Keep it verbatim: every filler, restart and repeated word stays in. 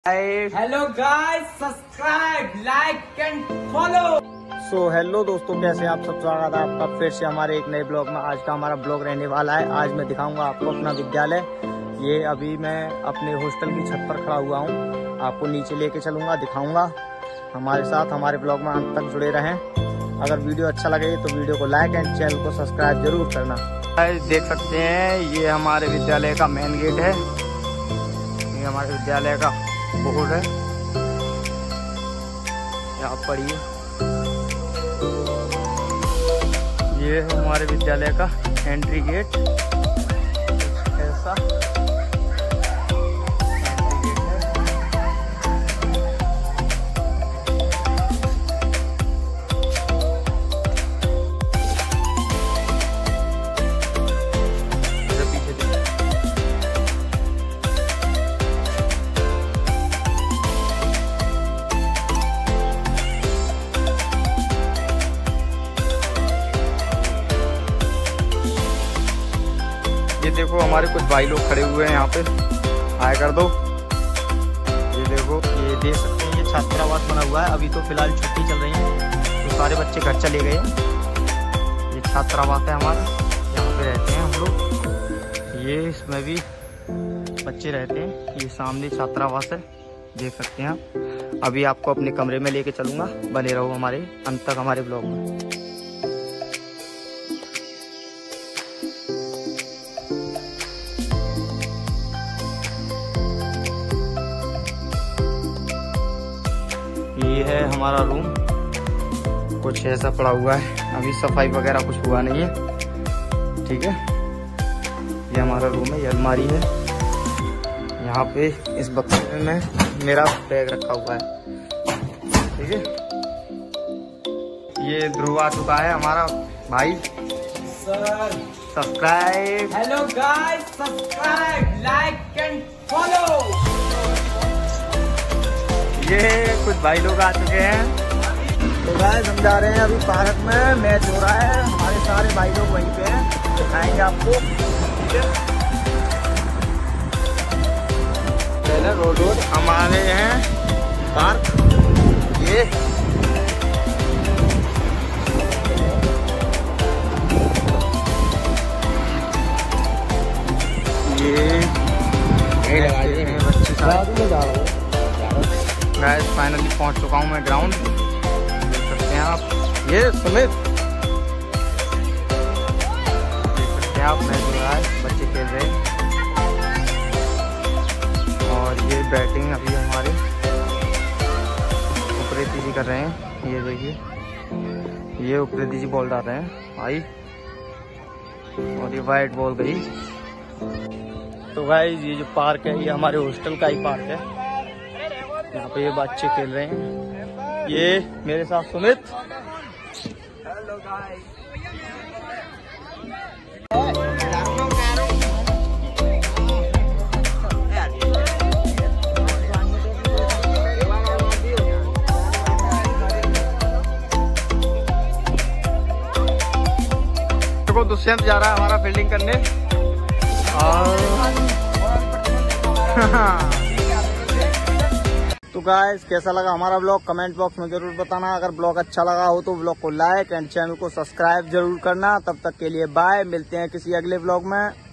Hello guys, subscribe, like and follow. So hello दोस्तों, कैसे आप सब। स्वागत है आपका फिर से हमारे एक नए ब्लॉग में। आज का हमारा ब्लॉग रहने वाला है, आज मैं दिखाऊंगा आपको अपना विद्यालय। ये अभी मैं अपने हॉस्टल की छत पर खड़ा हुआ हूँ, आपको नीचे लेके चलूंगा, दिखाऊंगा। हमारे साथ हमारे ब्लॉग में अंत तक जुड़े रहें। अगर वीडियो अच्छा लगे तो वीडियो को लाइक एंड चैनल को सब्सक्राइब जरूर करना। देख सकते हैं ये हमारे विद्यालय का मेन गेट है, ये हमारे विद्यालय का बोर्ड है, यहाँ पढ़िए। ये है हमारे विद्यालय का एंट्री गेट, ऐसा ये देखो हमारे कुछ भाई लोग खड़े हुए हैं यहाँ पे, हाय कर दो। ये देखो, ये देख सकते हैं, ये छात्रावास बना हुआ है। अभी तो फिलहाल छुट्टी चल रही है तो सारे बच्चे घर चले गए हैं। ये छात्रावास है हमारा, यहाँ पे रहते हैं हम लोग। ये इसमें भी बच्चे रहते हैं। ये सामने छात्रावास है, देख सकते हैं आप। अभी आपको अपने कमरे में लेके चलूंगा, बने रहो हमारे अंत तक हमारे ब्लॉग में। ये है हमारा रूम, कुछ ऐसा पड़ा हुआ है, अभी सफाई वगैरह कुछ हुआ नहीं है, ठीक है। ये हमारा रूम है, ये अलमारी है। यहाँ पे इस बक्से में मेरा बैग रखा हुआ है, ठीक है। ये ध्रुव आ चुका है हमारा भाई। Sir subscribe, hello guys, subscribe, like and follow. ये कुछ भाई लोग आ चुके हैं। तो गाइस हम जा रहे हैं अभी पार्क में, मैच हो रहा है। हमारे सारे भाई लोग वहीं पे हैं, दिखाएंगे आपको, ठीक है। पहले रोड रोड हमारे हैं पार्क। ये ये बच्चे सारे। गाइस फाइनली पहुंच चुका हूं मैं ग्राउंड, देख सकते हैं आप। ये सुमित, देख सकते हैं आप, मैच हो रहा है, बच्चे खेल रहे हैं। और ये बैटिंग अभी हमारे उप्रेती जी कर रहे हैं। ये देखिए, ये उप्रेती जी बॉल डाल रहे हैं भाई, और ये वाइट बॉल गई। तो गाइस ये जो पार्क है, ये हमारे हॉस्टल का ही पार्क है। यहाँ पे ये बच्चे खेल रहे हैं। ये मेरे साथ सुमित। हेलो गाइस, देखो दुष्यंत जा रहा है हमारा फील्डिंग करने। और तो गाइस कैसा लगा हमारा ब्लॉग, कमेंट बॉक्स में जरूर बताना। अगर ब्लॉग अच्छा लगा हो तो ब्लॉग को लाइक एंड चैनल को सब्सक्राइब जरूर करना। तब तक के लिए बाय, मिलते हैं किसी अगले ब्लॉग में।